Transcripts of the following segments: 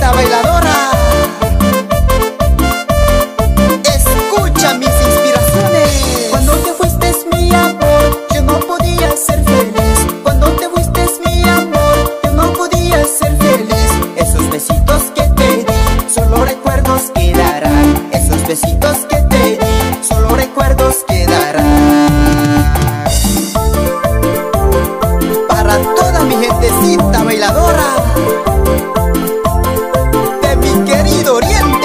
Cholita bailadora, escucha mis inspiraciones. Cuando te fuiste mi amor, yo no podía ser feliz. Cuando te fuiste mi amor, yo no podía ser feliz. Esos besitos que te di, solo recuerdos quedarán. Esos besitos que te di, solo recuerdos quedarán. Para toda mi gentecita bailadora de mi querido Oriente,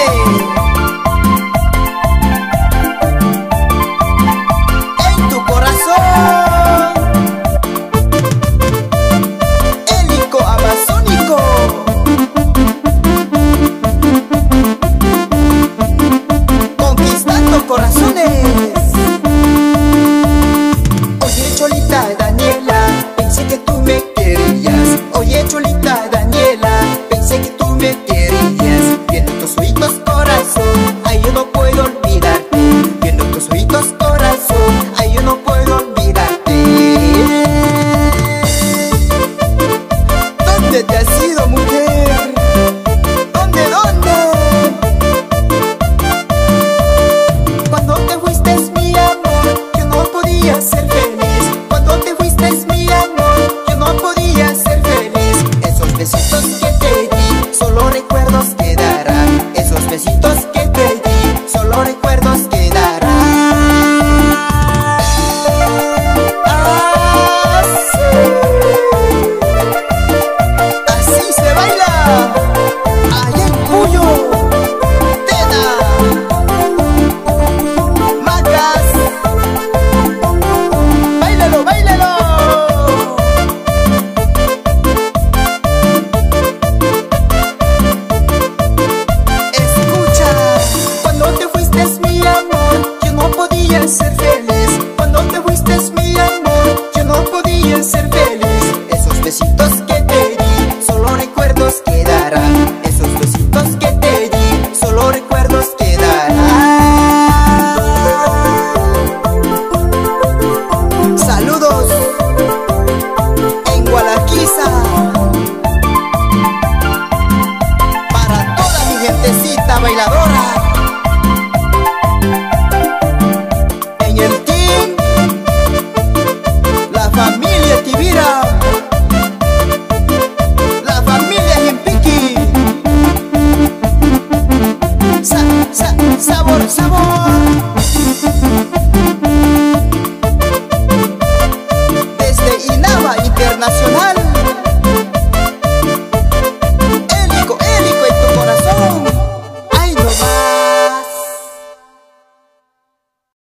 en tu corazón, hélico amazónico, conquistando corazones. Oye Cholita Daniela, pensé que tú me querías. Oye Cholita Daniela, pensé que tú me querías. Viendo tus ojitos corazón, ay yo no puedo olvidarte. Viendo tus ojitos corazón, ay yo no puedo olvidarte. ¿Dónde te has ido, mujer?